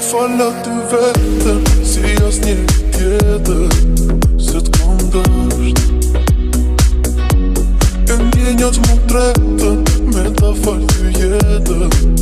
fala ty vetëm, si as një tjetër, se t'kam dësht. E ndjenjat mu tretën, me ta fal ty jetën.